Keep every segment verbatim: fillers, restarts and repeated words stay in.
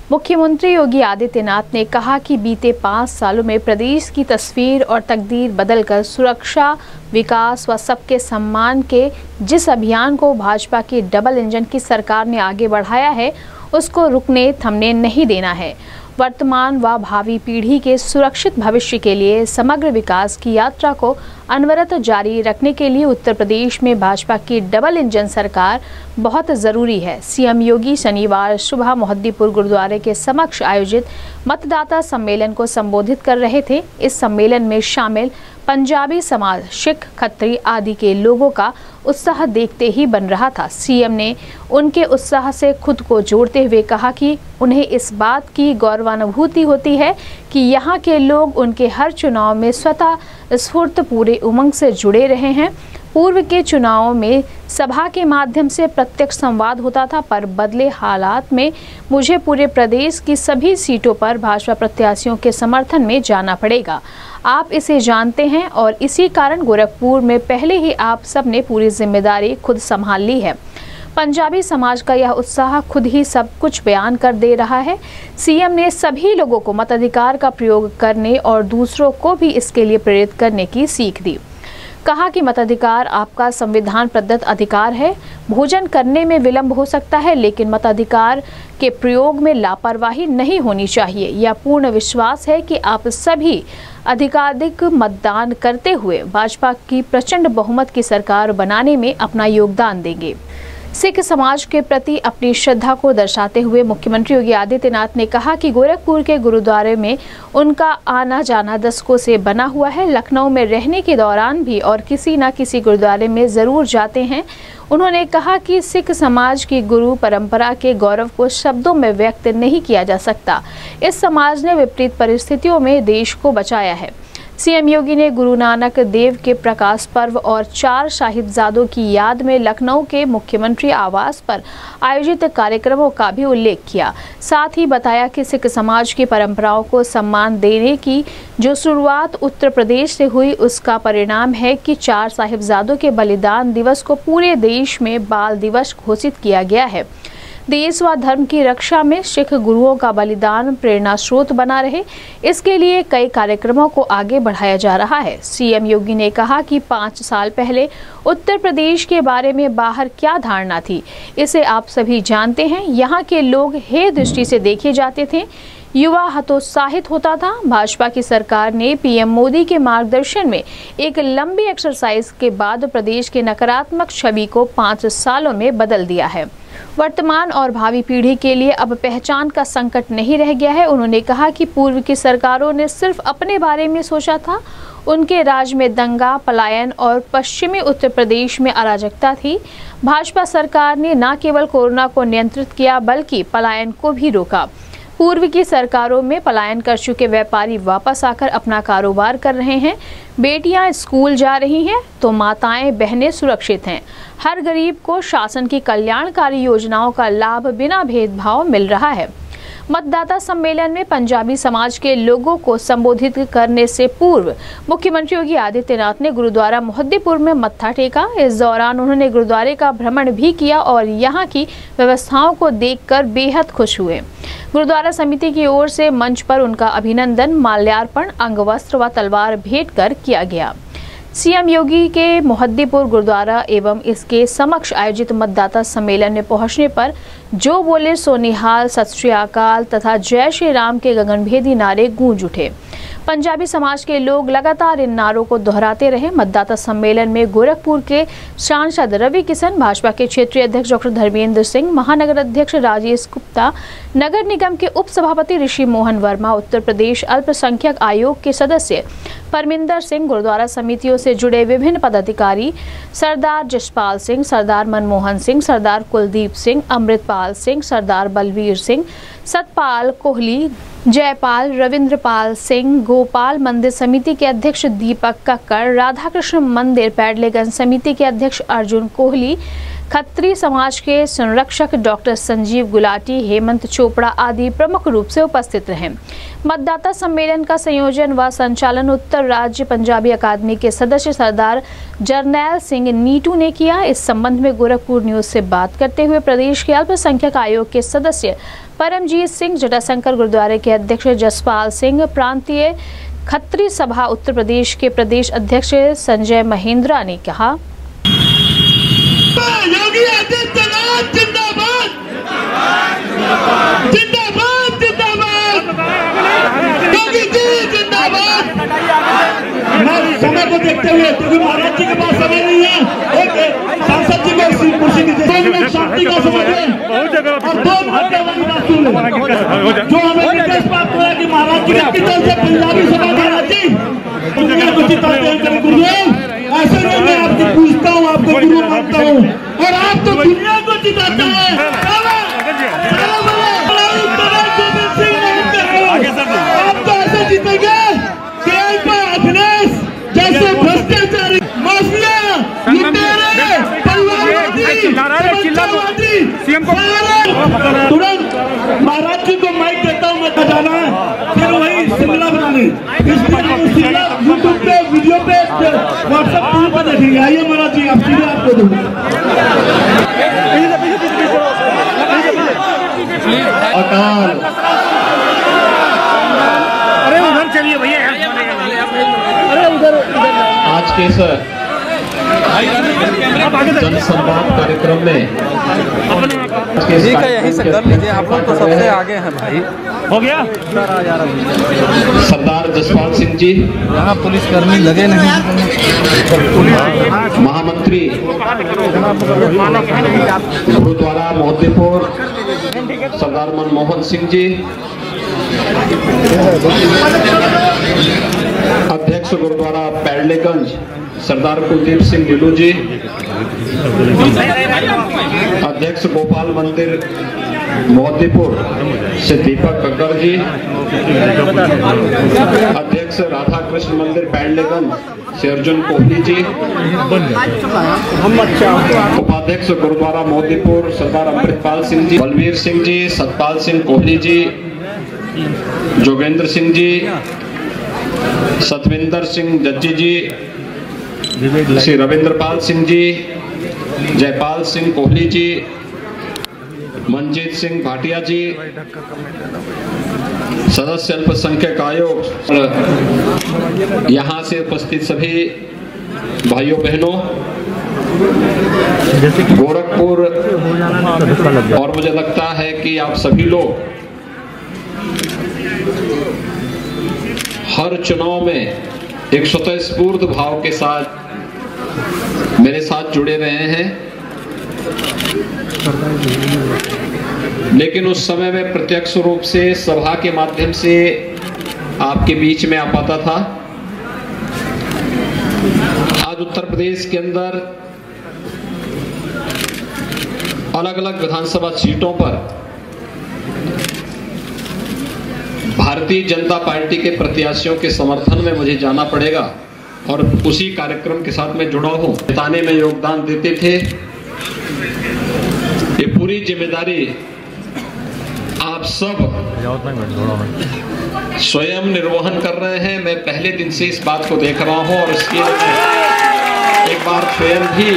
मुख्यमंत्री योगी आदित्यनाथ ने कहा कि बीते पाँच सालों में प्रदेश की तस्वीर और तकदीर बदलकर सुरक्षा, विकास व सबके सम्मान के जिस अभियान को भाजपा की डबल इंजन की सरकार ने आगे बढ़ाया है, उसको रुकने थमने नहीं देना है। वर्तमान व भावी पीढ़ी के सुरक्षित भविष्य के लिए समग्र विकास की यात्रा को अनवरत जारी रखने के लिए उत्तर प्रदेश में भाजपा की डबल इंजन सरकार बहुत ज़रूरी है। सीएम योगी शनिवार सुबह मोहद्दीपुर गुरुद्वारे के समक्ष आयोजित मतदाता सम्मेलन को संबोधित कर रहे थे। इस सम्मेलन में शामिल पंजाबी समाज, सिख, खत्री आदि के लोगों का उत्साह देखते ही बन रहा था। सीएम ने उनके उत्साह से खुद को जोड़ते हुए कहा कि उन्हें इस बात की गौरवानुभूति होती है कि यहाँ के लोग उनके हर चुनाव में स्वतः स्फूर्त पूरे उमंग से जुड़े रहे हैं। पूर्व के चुनावों में सभा के माध्यम से प्रत्यक्ष संवाद होता था, पर बदले हालात में मुझे पूरे प्रदेश की सभी सीटों पर भाजपा प्रत्याशियों के समर्थन में जाना पड़ेगा। आप इसे जानते हैं और इसी कारण गोरखपुर में पहले ही आप सब ने पूरी जिम्मेदारी खुद संभाल ली है। पंजाबी समाज का यह उत्साह खुद ही सब कुछ बयान कर दे रहा है। सीएम ने सभी लोगों को मताधिकार का प्रयोग करने और दूसरों को भी इसके लिए प्रेरित करने की सीख दी। कहा कि मताधिकार आपका संविधान प्रदत्त अधिकार है। भोजन करने में विलंब हो सकता है, लेकिन मताधिकार के प्रयोग में लापरवाही नहीं होनी चाहिए। यह पूर्ण विश्वास है कि आप सभी अधिकाधिक मतदान करते हुए भाजपा की प्रचंड बहुमत की सरकार बनाने में अपना योगदान देंगे। सिख समाज के प्रति अपनी श्रद्धा को दर्शाते हुए मुख्यमंत्री योगी आदित्यनाथ ने कहा कि गोरखपुर के गुरुद्वारे में उनका आना जाना दशकों से बना हुआ है। लखनऊ में रहने के दौरान भी और किसी न किसी गुरुद्वारे में जरूर जाते हैं। उन्होंने कहा कि सिख समाज की गुरु परंपरा के गौरव को शब्दों में व्यक्त नहीं किया जा सकता। इस समाज ने विपरीत परिस्थितियों में देश को बचाया है। सीएम योगी ने गुरु नानक देव के प्रकाश पर्व और चार साहिबजादों की याद में लखनऊ के मुख्यमंत्री आवास पर आयोजित कार्यक्रमों का भी उल्लेख किया। साथ ही बताया कि सिख समाज की परंपराओं को सम्मान देने की जो शुरुआत उत्तर प्रदेश से हुई, उसका परिणाम है कि चार साहिबजादों के बलिदान दिवस को पूरे देश में बाल दिवस घोषित किया गया है। देश व धर्म की रक्षा में सिख गुरुओं का बलिदान प्रेरणा स्रोत बना रहे, इसके लिए कई कार्यक्रमों को आगे बढ़ाया जा रहा है। सीएम योगी ने कहा कि पाँच साल पहले उत्तर प्रदेश के बारे में बाहर क्या धारणा थी, इसे आप सभी जानते हैं। यहाँ के लोग हे दृष्टि से देखे जाते थे, युवा हतोत्साहित होता था। भाजपा की सरकार ने पीएम मोदी के मार्गदर्शन में एक लंबी एक्सरसाइज के बाद प्रदेश के नकारात्मक छवि को पाँच सालों में बदल दिया है। वर्तमान और भावी पीढ़ी के लिए अब पहचान का संकट नहीं रह गया है। उन्होंने कहा कि पूर्व की सरकारों ने सिर्फ अपने बारे में सोचा था। उनके राज में दंगा, पलायन और पश्चिमी उत्तर प्रदेश में अराजकता थी। भाजपा सरकार ने न केवल कोरोना को नियंत्रित किया, बल्कि पलायन को भी रोका। पूर्व की सरकारों में पलायन कर चुके व्यापारी वापस आकर अपना कारोबार कर रहे हैं। बेटियां स्कूल जा रही हैं तो माताएं बहनें सुरक्षित हैं। हर गरीब को शासन की कल्याणकारी योजनाओं का लाभ बिना भेदभाव मिल रहा है। मतदाता सम्मेलन में पंजाबी समाज के लोगों को संबोधित करने से पूर्व मुख्यमंत्री योगी आदित्यनाथ ने गुरुद्वारा मोहद्दीपुर में मत्था टेका। इस दौरान उन्होंने गुरुद्वारे का भ्रमण भी किया और यहाँ की व्यवस्थाओं को देखकर बेहद खुश हुए। गुरुद्वारा समिति की ओर से मंच पर उनका अभिनंदन, माल्यार्पण, अंगवस्त्र व तलवार भेंट कर किया गया। सीएम योगी के मोहद्दीपुर गुरुद्वारा एवं इसके समक्ष आयोजित मतदाता सम्मेलन में पहुंचने पर जो बोले सो निहाल, सत श्री अकाल तथा जय श्री राम के गगनभेदी नारे गूंज उठे। पंजाबी समाज के लोग लगातार इन नारों को दोहराते रहे। मतदाता सम्मेलन में गोरखपुर के सांसद रवि किशन, भाजपा के क्षेत्रीय अध्यक्ष डॉक्टर धर्मेंद्र सिंह, महानगर अध्यक्ष राजेश गुप्ता, नगर निगम के उप सभापति ऋषि मोहन वर्मा, उत्तर प्रदेश अल्पसंख्यक आयोग के सदस्य परमिंदर सिंह, गुरुद्वारा समितियों से जुड़े विभिन्न पदाधिकारी, सरदार जसपाल सिंह, सरदार मनमोहन सिंह, सरदार कुलदीप सिंह, अमृतपाल सिंह, सरदार बलवीर सिंह, सतपाल कोहली, जयपाल, रविंद्रपाल सिंह, गोपाल मंदिर समिति के अध्यक्ष दीपक कक्कड़, राधाकृष्ण मंदिर पैडलेगंज समिति के अध्यक्ष अर्जुन कोहली, खत्री समाज के संरक्षक डॉक्टर संजीव गुलाटी, हेमंत चोपड़ा आदि प्रमुख रूप से उपस्थित रहे। मतदाता सम्मेलन का संयोजन व संचालन उत्तर राज्य पंजाबी अकादमी के सदस्य सरदार जरनैल सिंह नीटू ने किया। इस संबंध में गोरखपुर न्यूज से बात करते हुए प्रदेश के अल्पसंख्यक आयोग के सदस्य परमजीत सिंह जटाशंकर गुरुद्वारे के अध्यक्ष जसपाल सिंह, प्रांतीय खत्री सभा उत्तर प्रदेश के प्रदेश अध्यक्ष संजय महेंद्रा ने कहा, योगी आदित्यनाथ जिंदाबाद, जिंदाबाद, जिंदाबाद, योगी जी जिंदाबाद। मैं समय को देखते हुए, क्योंकि महाराज जी के पास समय नहीं है, एक सांसद जी को कुर्सी दीजिए, दो मिनट शांति का समय दें और दो घंटे वाली बात सुन लें। जो हमें निर्देश प्राप्त हुआ कि महाराज जी के पितल से पंजाबी सभा महाराज जी दुनिया को जिताते हैं गुरुदेव, ऐसे नहीं मैं आपकी पूछता हूँ, आपको गुरु मानता हूँ और आप तो दुनिया को जिताते हैं। आप तो ऐसे जीतेंगे कि अखिलेश जैसे भ्रष्टाचारी, माफिया, लुटेरे, परिवारवादी, तुरंत महाराज जी को माइक देता हूँ, मैं जाना है फिर वही शिमला बनाने, इसलिए शिमला यूट्यूब पे वीडियो पे व्हाट्सएप टीवी पे देखेंगे। आइए महाराज जी, आप सीधे आपको दूंगा। अकाल अरे उधर चलिए भैया, अरे उधर आज के सर जन संवाद कार्यक्रम में ठीक है, यहीं से कर लीजिए, आप लोग तो सबसे आगे हैं भाई। हो गया सरदार जसपाल सिंह जी, यहाँ पुलिसकर्मी लगे नहीं, महामंत्री गुरुद्वारा मोहद्दीपुर सरदार मनमोहन सिंह जी, अध्यक्ष गुरुद्वारा पैडलेगंज सरदार कुलदीप सिंह ढिल्लू जी, अध्यक्ष गोपाल मंदिर मोहद्दीपुर से दीपक गग्गर जी, अध्यक्ष राधा कृष्ण मंदिर पैडलेगंज से अर्जुन कोहली जी, उपाध्यक्ष गुरुद्वारा मोहद्दीपुर सरदार अमृतपाल सिंह जी, बलवीर सिंह जी, सतपाल सिंह कोहली जी, जोगेंद्र सिंह जी, सतविंदर सिंह जज्जी जी, श्री रविंद्रपाल सिंह जी, जयपाल सिंह कोहली जी, मंजीत सिंह भाटिया जी, सदस्य अल्पसंख्यक आयोग, यहाँ से उपस्थित सभी भाइयों बहनों, गोरखपुर, और मुझे लगता है कि आप सभी लोग हर चुनाव में एक स्वतःस्फूर्त भाव के साथ मेरे साथ जुड़े रहे हैं, लेकिन उस समय में प्रत्यक्ष रूप से सभा के माध्यम से आपके बीच में आ पाता था। आज उत्तर प्रदेश के अंदर अलग अलग विधानसभा सीटों पर भारतीय जनता पार्टी के प्रत्याशियों के समर्थन में मुझे जाना पड़ेगा और उसी कार्यक्रम के साथ मैं जुड़ा हूं, जिताने में योगदान देते थे। ये पूरी जिम्मेदारी आप सब स्वयं निर्वहन कर रहे हैं। मैं पहले दिन से इस बात को देख रहा हूं और इसके एक बार स्वयं भी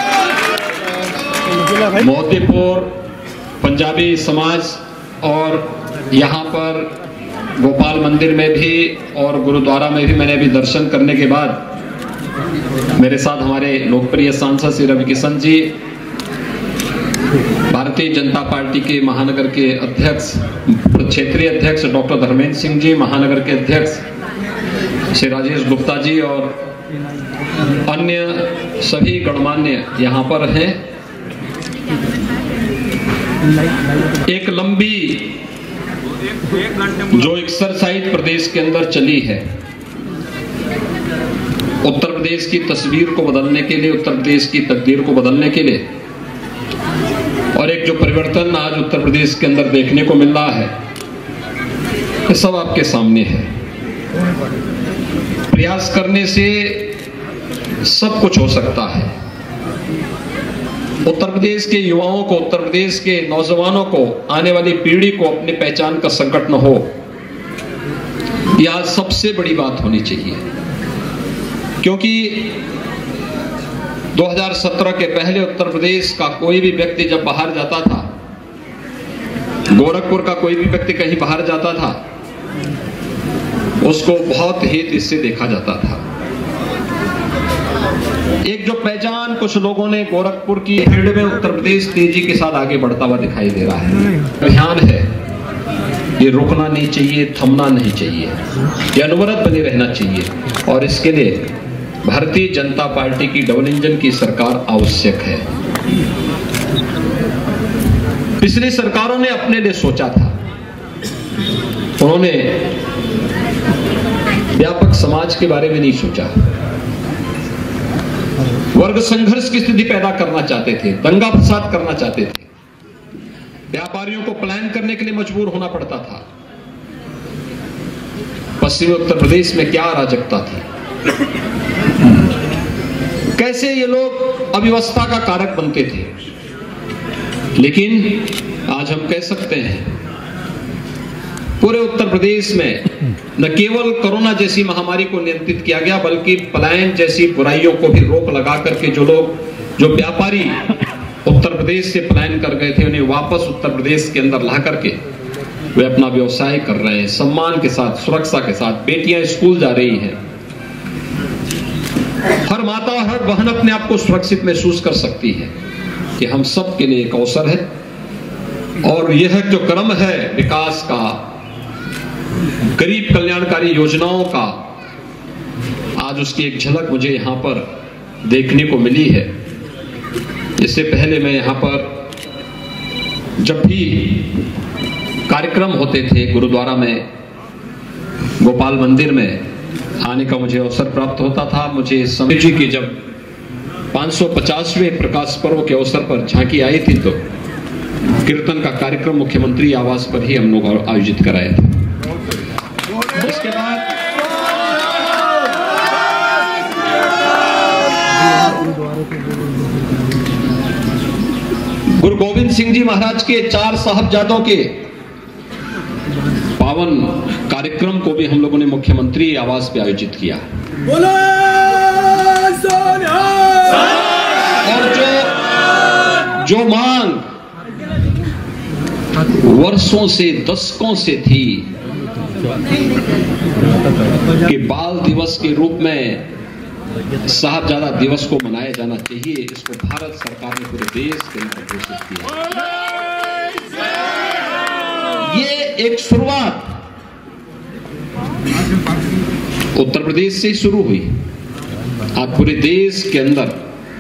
मोहद्दीपुर पंजाबी समाज और यहाँ पर गोपाल मंदिर में भी और गुरुद्वारा में भी मैंने अभी दर्शन करने के बाद मेरे साथ हमारे लोकप्रिय सांसद श्री रविकिशन जी, भारतीय जनता पार्टी के महानगर के अध्यक्ष क्षेत्रीय अध्यक्ष डॉक्टर धर्मेंद्र सिंह जी, महानगर के अध्यक्ष श्री राजेश गुप्ता जी और अन्य सभी गणमान्य यहाँ पर हैं। एक लंबी जो एक्सरसाइज प्रदेश के अंदर चली है, उत्तर प्रदेश की तस्वीर को बदलने के लिए, उत्तर प्रदेश की तकदीर को बदलने के लिए, और एक जो परिवर्तन आज उत्तर प्रदेश के अंदर देखने को मिल रहा है, ये सब आपके सामने है। प्रयास करने से सब कुछ हो सकता है। उत्तर प्रदेश के युवाओं को, उत्तर प्रदेश के नौजवानों को, आने वाली पीढ़ी को अपनी पहचान का संकट न हो, यह आज सबसे बड़ी बात होनी चाहिए। क्योंकि दो हज़ार सत्रह के पहले उत्तर प्रदेश का कोई भी व्यक्ति जब बाहर जाता था गोरखपुर का कोई भी व्यक्ति कहीं बाहर जाता था, उसको बहुत हित इससे देखा जाता था। एक जो पहचान कुछ लोगों ने गोरखपुर की फील्ड में उत्तर प्रदेश तेजी के साथ आगे बढ़ता हुआ दिखाई दे रहा है। अभियान है, ये रुकना नहीं चाहिए, थमना नहीं चाहिए, ये अनवरत बने रहना चाहिए। और इसके लिए भारतीय जनता पार्टी की डबल इंजन की सरकार आवश्यक है। पिछली सरकारों ने अपने लिए सोचा था, उन्होंने व्यापक समाज के बारे में नहीं सोचा, वर्ग संघर्ष की स्थिति पैदा करना चाहते थे, दंगा फसाद करना चाहते थे, व्यापारियों को पलायन करने के लिए मजबूर होना पड़ता था। पश्चिमी उत्तर प्रदेश में क्या अराजकता थी, कैसे ये लोग अव्यवस्था का कारक बनते थे। लेकिन आज हम कह सकते हैं पूरे उत्तर प्रदेश में न केवल कोरोना जैसी महामारी को नियंत्रित किया गया, बल्कि पलायन जैसी बुराइयों को भी रोक लगा करके जो लोग, जो व्यापारी उत्तर प्रदेश से पलायन कर गए थे, उन्हें वापस उत्तर प्रदेश के अंदर ला करके वे अपना व्यवसाय कर रहे हैं, सम्मान के साथ, सुरक्षा के साथ। बेटियां स्कूल जा रही हैं, हर माता और हर बहन अपने आप को सुरक्षित महसूस कर सकती है कि हम सब के लिए एक अवसर है। और यह जो क्रम है विकास का, गरीब कल्याणकारी योजनाओं का, आज उसकी एक झलक मुझे यहां पर देखने को मिली है। इससे पहले मैं यहां पर जब भी कार्यक्रम होते थे गुरुद्वारा में, गोपाल मंदिर में आने का मुझे अवसर प्राप्त होता था। मुझे समय जी की जब पाँच सौ पचासवें प्रकाश पर्व के अवसर पर झांकी आई थी, तो कीर्तन का कार्यक्रम मुख्यमंत्री आवास पर ही हम लोग आयोजित कराए थे। इसके बाद गुरु गोविंद सिंह जी महाराज के चार साहबजादों के पावन कार्यक्रम को भी हम लोगों ने मुख्यमंत्री आवास पे आयोजित किया। और जो जो मांग वर्षों से, दशकों से थी कि बाल दिवस के रूप में साहबजादा दिवस को मनाया जाना चाहिए, इसको भारत सरकार ने पूरे देश के अंदर घोषित किया। ये एक शुरुआत उत्तर प्रदेश से ही शुरू हुई। आज पूरे देश के अंदर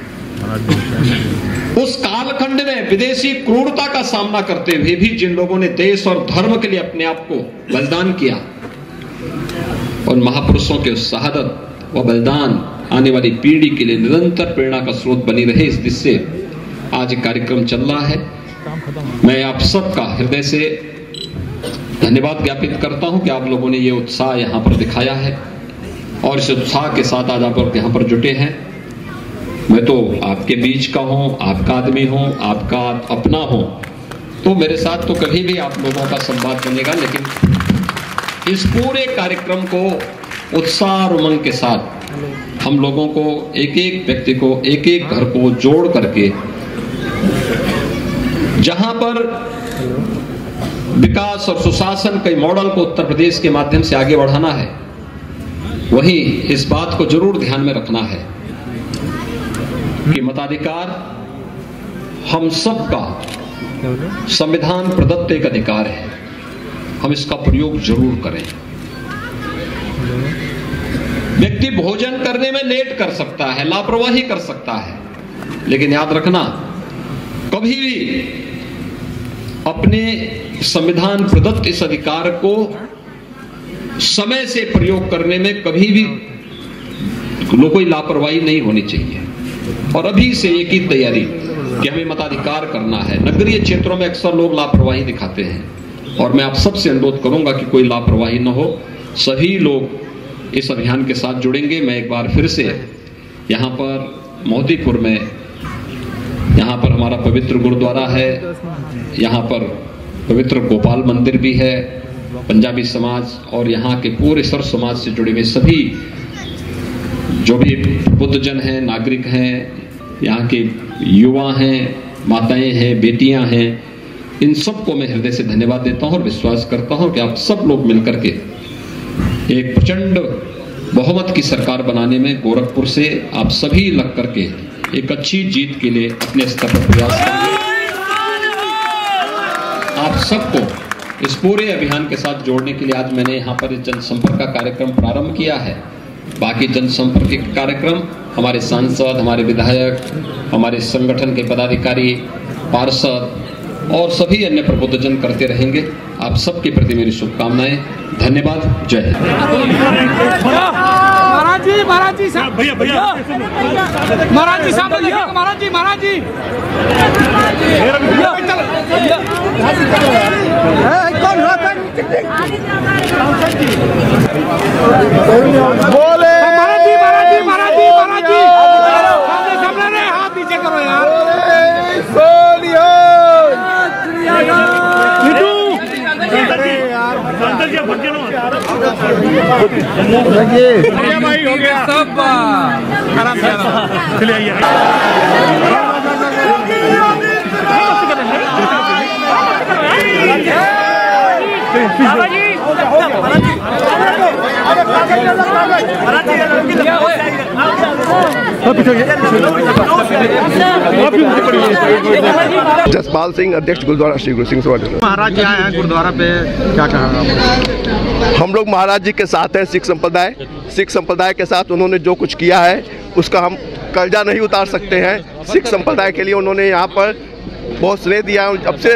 उस कालखंड में विदेशी क्रूरता का सामना करते हुए भी जिन लोगों ने देश और धर्म के लिए अपने आप को बलिदान किया, और महापुरुषों के उस शहादत व बलिदान आने वाली पीढ़ी के लिए निरंतर प्रेरणा का स्रोत बनी रहे, इस दृष्टि से आज कार्यक्रम चल रहा है। मैं आप सबका हृदय से धन्यवाद ज्ञापित करता हूं कि आप लोगों ने ये उत्साह यहां पर दिखाया है, और इस उत्साह के साथ आज आप यहां पर जुटे हैं। मैं तो आपके बीच का हूं, आपका आदमी हूं, आपका अपना हूं, तो मेरे साथ तो कभी भी आप लोगों का संवाद बनेगा। लेकिन इस पूरे कार्यक्रम को उत्साह और उमंग के साथ हम लोगों को, एक एक व्यक्ति को, एक एक घर को जोड़ करके जहां पर विकास और सुशासन के मॉडल को उत्तर प्रदेश के माध्यम से आगे बढ़ाना है, वहीं इस बात को जरूर ध्यान में रखना है कि मताधिकार हम सबका संविधान प्रदत्त एक अधिकार है, हम इसका प्रयोग जरूर करें। व्यक्ति भोजन करने में लेट कर सकता है, लापरवाही कर सकता है, लेकिन याद रखना कभी भी अपने संविधान प्रदत्त इस अधिकार को समय से प्रयोग करने में कभी भी कोई लापरवाही नहीं होनी चाहिए। और अभी से एक ही तैयारी कि हमें मताधिकार करना है। नगरीय क्षेत्रों में अक्सर लोग लापरवाही दिखाते हैं, और मैं आप सबसे अनुरोध करूंगा कि कोई लापरवाही न हो, सभी लोग इस अभियान के साथ जुड़ेंगे। मैं एक बार फिर से यहाँ पर मोतीपुर में, यहाँ पर हमारा पवित्र गुरुद्वारा है, यहाँ पर पवित्र गोपाल मंदिर भी है, पंजाबी समाज और यहाँ के पूरे सर्व समाज से जुड़े हुए सभी जो भी बुद्धजन हैं, नागरिक हैं, यहाँ के युवा हैं, माताएं हैं, बेटियां हैं, इन सबको मैं हृदय से धन्यवाद देता हूं और विश्वास करता हूं कि आप सब लोग मिलकर के एक प्रचंड बहुमत की सरकार बनाने में गोरखपुर से आप सभी लग करके एक अच्छी जीत के लिए अपने स्तर पर प्रयास करेंगे। आप सबको इस पूरे अभियान के साथ जोड़ने के लिए आज मैंने यहाँ पर जनसंपर्क का कार्यक्रम प्रारंभ किया है। बाकी जनसंपर्क के कार्यक्रम हमारे सांसद, हमारे विधायक, हमारे संगठन के पदाधिकारी, पार्षद और सभी अन्य प्रबुद्धजन करते रहेंगे। आप सबके प्रति मेरी शुभकामनाएं। धन्यवाद। जय हिंद। महाराज जी, महाराज जी साहब, भैया भैया महाराज जी साहब, महाराज जी, महाराज जी बोले महाराज जी, महाराज जी, महाराज जी, महाराज जी सामने हाथ नीचे करो यार। भाई हो गया सब आराम से आराम चलिए आइए। जसपाल सिंह, अध्यक्ष गुरुद्वारा श्री गुरु सिंह सभा। महाराज जी आए हैं गुरुद्वारा पे, क्या कहा? हम लोग महाराज जी के साथ हैं। सिख संप्रदाय सिख संप्रदाय के साथ उन्होंने जो कुछ किया है उसका हम कर्जा नहीं उतार सकते हैं। सिख संप्रदाय के लिए उन्होंने यहाँ पर बहुत स्नेह दिया। जब से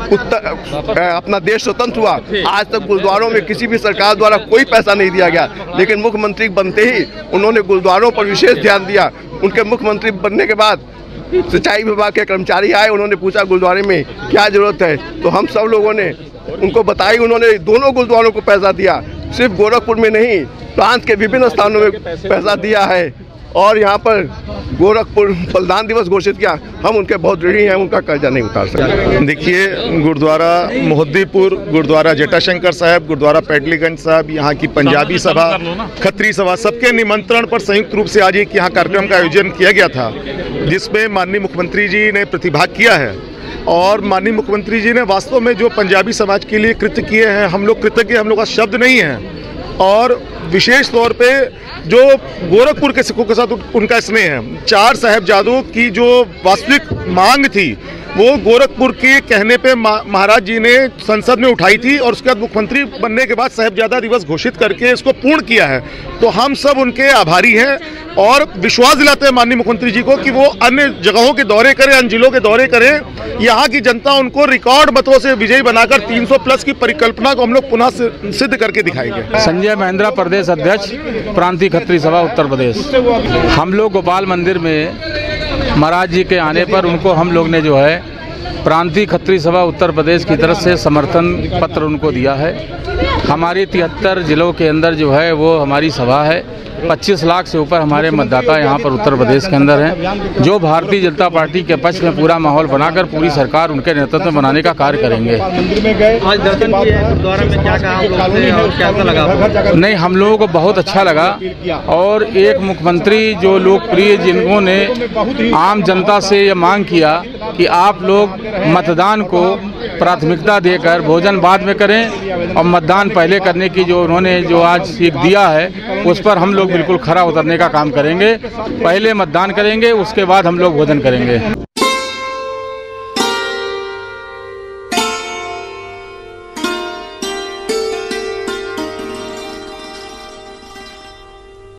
उत्तर अपना देश स्वतंत्र हुआ आज तक गुरुद्वारों में किसी भी सरकार द्वारा कोई पैसा नहीं दिया गया, लेकिन मुख्यमंत्री बनते ही उन्होंने गुरुद्वारों पर विशेष ध्यान दिया। उनके मुख्यमंत्री बनने के बाद सिंचाई विभाग के कर्मचारी आए, उन्होंने पूछा गुरुद्वारे में क्या जरूरत है, तो हम सब लोगों ने उनको बताई। उन्होंने दोनों गुरुद्वारों को पैसा दिया, सिर्फ गोरखपुर में नहीं प्रांत के विभिन्न स्थानों में पैसा दिया है। और यहाँ पर गोरखपुर बलिदान दिवस घोषित किया। हम उनके बहुत ऋणी हैं, उनका कर्जा नहीं उतार सकते। देखिए, गुरुद्वारा मोहद्दीपुर, गुरुद्वारा जटाशंकर साहब, गुरुद्वारा पैटलीगंज साहब, यहाँ की पंजाबी सभा, खत्री सभा, सबके निमंत्रण पर संयुक्त रूप से आज एक यहाँ कार्यक्रम का आयोजन किया गया था, जिसमें माननीय मुख्यमंत्री जी ने प्रतिभाग किया है। और माननीय मुख्यमंत्री जी ने वास्तव में जो पंजाबी समाज के लिए कृत्य किए हैं, हम लोग कृतज्ञ, हम लोग का शब्द नहीं है। और विशेष तौर पे जो गोरखपुर के सिखों के साथ उनका स्नेह है। चार साहिबजादों की जो वास्तविक मांग थी वो गोरखपुर के कहने पे महाराज जी ने संसद में उठाई थी और उसके बाद मुख्यमंत्री बनने के बाद साहिबजादा दिवस घोषित करके इसको पूर्ण किया है। तो हम सब उनके आभारी हैं और विश्वास दिलाते हैं माननीय मुख्यमंत्री जी को कि वो अन्य जगहों के दौरे करें, अन्य जिलों के दौरे करें। यहाँ की जनता उनको रिकॉर्ड मतों से विजयी बनाकर तीन सौ प्लस की परिकल्पना को हम लोग पुनः सिद्ध करके दिखाएंगे। संजय महेंद्रा, प्रदेश अध्यक्ष, प्रांतीय खत्री सभा, उत्तर प्रदेश। हम लोग गोपाल मंदिर में महाराज जी के आने पर उनको हम लोग ने जो है प्रांतीय खत्री सभा उत्तर प्रदेश की तरफ से समर्थन पत्र उनको दिया है। हमारी तिहत्तर जिलों के अंदर जो है वो हमारी सभा है। पच्चीस लाख से ऊपर हमारे मतदाता यहाँ पर उत्तर प्रदेश के अंदर हैं, जो भारतीय जनता पार्टी के पक्ष में पूरा माहौल बनाकर पूरी सरकार उनके नेतृत्व में बनाने का कार्य करेंगे। आज दर्शन किए गुरुद्वारा में, क्या कहा और कैसा लगा? नहीं, हम लोगों को बहुत अच्छा लगा। और एक मुख्यमंत्री जो लोकप्रिय, जिन्होंने आम जनता से ये मांग किया कि आप लोग मतदान को प्राथमिकता देकर भोजन बाद में करें और मतदान पहले करने की जो उन्होंने जो आज सीख दिया है, उस पर हम लोग बिल्कुल खरा उतरने का काम करेंगे। पहले मतदान करेंगे, उसके बाद हम लोग भोजन करेंगे।